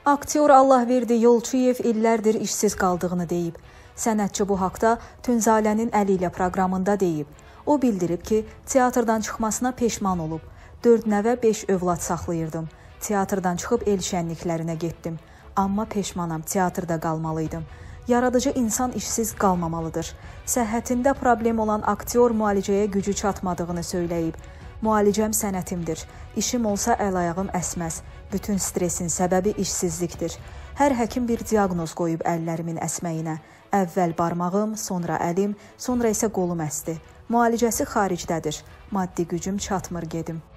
Aktyor Allahverdi Yolçuyev illərdir işsiz qaldığını deyib. Sənətçi bu haqda Tünzalənin Əli ilə proqramında deyib. O bildirib ki, teatrdan çıxmasına peşman olub. 4 nəvə 5 övlad saxlayırdım. Teatrdan çıxıb el şənliklərinə getdim. Amma peşmanam, teatrda qalmalıydım. Yaradıcı insan işsiz qalmamalıdır. Səhhətində problem olan aktyor müalicəyə gücü çatmadığını söyləyib. Müalicəm sənətimdir. İşim olsa əl-ayağım əsməz. Bütün stresin səbəbi işsizlikdir. Hər həkim bir diaqnoz qoyub əllərimin əsməyinə. Əvvəl barmağım, sonra əlim, sonra isə qolum əsdi. Müalicəsi xaricdədir. Maddi gücüm çatmır gedim.